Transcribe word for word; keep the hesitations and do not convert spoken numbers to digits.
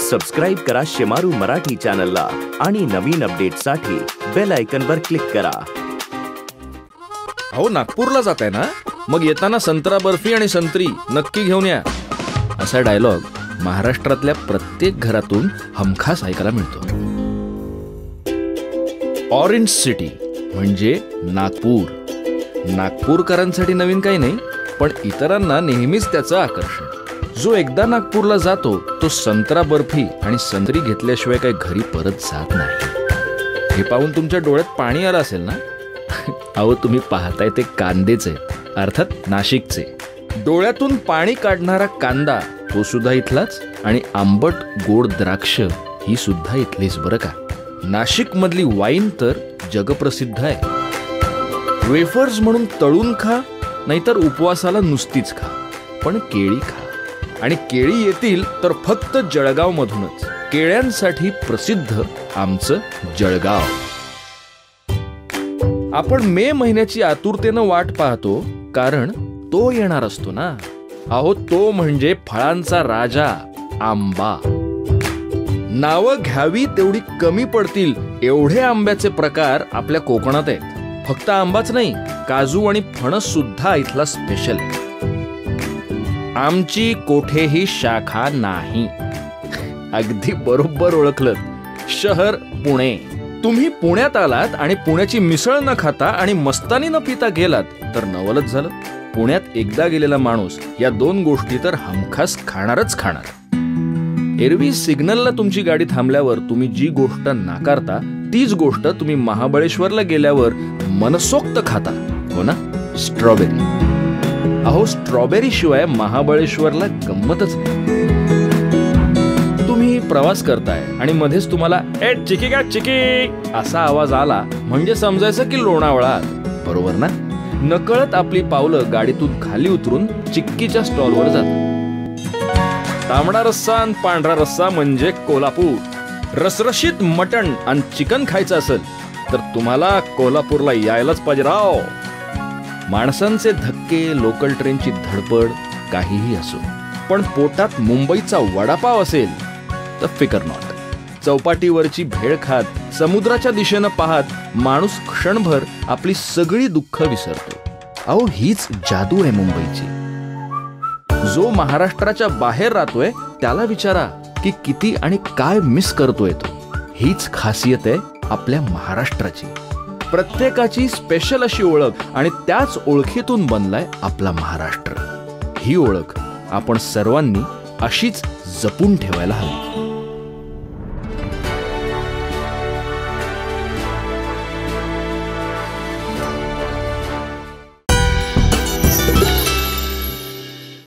Subscribe करा शेमारू मराठी चॅनलला आणि नवीन अपडेट्ससाठी बेल आयकॉनवर क्लिक करा। अहो नागपूरला जाताय ना, मग येताना संत्रा बर्फी आणि संत्री नक्की घेऊन या, असा डायलॉग महाराष्ट्रातल्या प्रत्येक घरातून हमखास ऐकायला मिळतो। ऑरेंज सिटी म्हणजे नागपूर। नागपूरकरांसाठी नवीन काही नाही, पण इतरांना नेहमीच त्याचं आकर्षण। जो एकदा नागपूरला जातो तो संत्रा बर्फी आणि संत्री घेतल्याशिवाय काही घरी परत जात नाही। हे पाहून तुमच्या डोळ्यात पाणी आलं असेल ना? अहो तुम्ही पाहताय ते कांदेच आहेत, अर्थात नाशिकचे। डोळ्यातून पाणी काढणारा कांदा तो सुद्धा इथलाच, आणि आंबट गोड द्राक्ष ही सुद्धा इथलीच बरं का। नाशिक मधली वाईन तर जगप्रसिद्ध आहे। वेफर्स म्हणून तळून खा, नाहीतर उपवासाला नुसतीच खा, पण केळी खा। आणि केळी येतील तर फक्त जळगाव मधूनच। केळ्यांसाठी प्रसिद्ध आमचं जळगाव। आपण मे महिन्याची आतुरतेनं वाट पाहतो, कारण तो येणार असतो ना। अहो तो म्हणजे फळांचा राजा आंबा। नावं घ्यावी तेवढी कमी पडतील एवढे आंब्याचे प्रकार आपल्या कोकणात आहेत। फक्त आंबाच नाही, काजू आणि फणस सुद्धा इथला स्पेशल आहे। आमची कोठेही शाखा नाही। अगदी बरोबर ओळखलं, शहर पुणे। तुम्ही पुण्यात आलात आणि पुण्याची मिसळ न खाता आणि मस्तानी न पिता गेलात तर नवलच झालं। पुण्यात एकदा गेलेला माणूस या दोन गोष्टी तर हमखास खाणारच खाणार। एरवी सिग्नलला तुमची गाडी थांबल्यावर तुम्ही जी गोष्ट नाकारता, तीच गोष्ट तुम्ही महाबळेश्वरला गेल्यावर मनसोक्त खाता, हो ना? स्ट्रॉबेरी। अहो स्ट्रॉबेरी शिवाय महाबळेश्वरला गंमतच नाही। तुम्ही प्रवास करताय आणि मध्येच तुम्हाला ए चिकी का चिकी असा आवाज आला म्हणजे समजायचं की लोणावळा, बरोबर ना? नकळत आपली पावलं गाडीतून खाली उतरून चिक्कीच्या स्टॉलवर जातात। तांबडा रस्सा आणि पांढरा रस्सा म्हणजे कोल्हापूर। रसरशीत मटण आणि चिकन खायचं असेल तर तुम्हाला कोल्हापूरला यायलाच पाहिजे राव। माणसांचे धक्के, लोकल ट्रेनची धडपड, काहीही असो, पण पोटात मुंबईचा वडापाव असेल तर फिकर नॉट। चौपाटीवरची भेळ खात समुद्राच्या दिशेनं पाहत माणूस क्षणभर आपली सगळी दुःख विसरतो। अहो हीच जादू आहे मुंबईची। जो महाराष्ट्राच्या बाहेर राहतोय त्याला विचारा की किती आणि काय मिस करतोय तो। हीच खासियत आहे आपल्या महाराष्ट्राची। प्रत्येकाची स्पेशल अशी ओळख, आणि त्याच ओळखीतून बनलाय आपला महाराष्ट्र। ही ओळख आपण सर्वांनी अशीच जपून ठेवायला हवी।